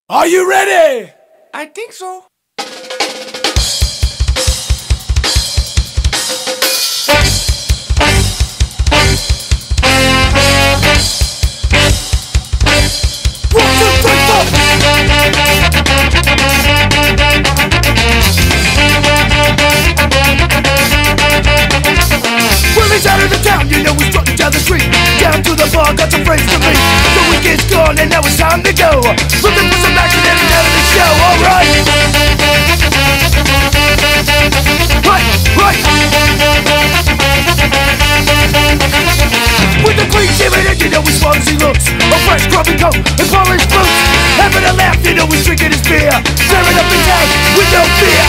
Are you ready? I think so. Out of the town, you know we're strutting down the street. Down to the bar, got some friends to meet. The weekend's gone and now it's time to go. Looking for some action and out of the show, alright. Right. With the clean shaven and you know his Swansea looks. A fresh scrubbing coat and polished boots. Having a laugh, you know he's drinking his beer. Tearing up his house with no fear.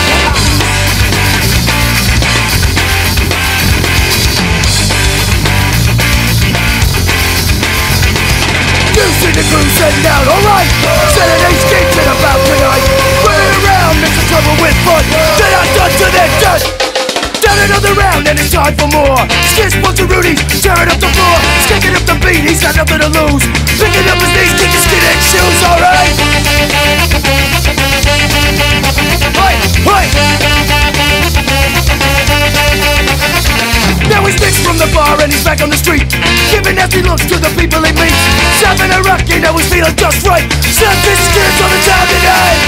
See the crew setting out, alright. Saturday's gigs and about tonight. Running around, mixing trouble with fun. Then I'm done to their done. Down another round and it's time for more. Skits, bunch of Rudy's, tearing up the floor. Sticking up the beat, he's got nothing to lose. Picking up his knees, kicking skin and shoes, alright. Right. Now he's mixed from the bar and he's back on the street, giving nasty looks to the people he meets. Shoving a rock, you know he's feeling just right. Serve his skins on the town tonight.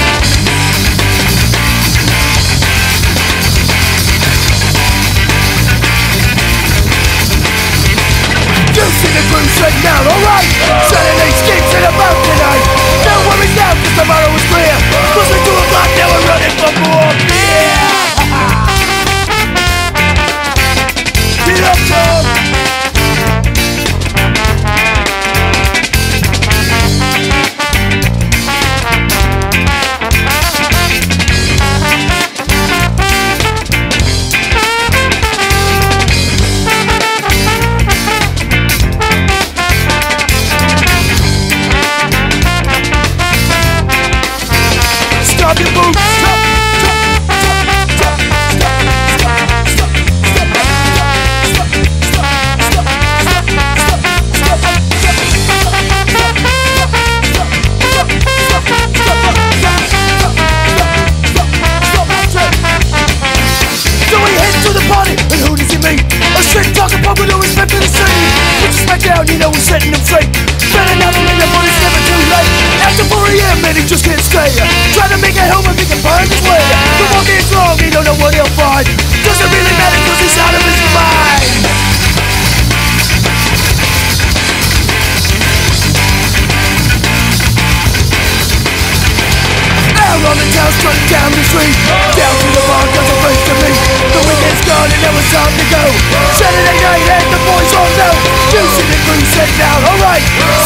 You see the crew setting out, alright. Saturday's gigs and about tonight. No worries now, cause tomorrow is clear. Cause we 2 o'clock, now we're running for more beer. Get up, Tom! Stop your boots! Talking pub with no respect for the city. Put your smack down, you know we're setting them straight. Better now than later, but it's never too late. After 4 AM, man, he just can't stay. Trying to make it home and he can find his way. The walk is long, he don't know what he'll find. Doesn't really matter cause he's out of his mind. Out on the town, strutting down the street. Down to the bar, got some friends to meet. The weekend's gone and now it's time to go. Saturday night and the boys all know. You see the crew setting out, alright.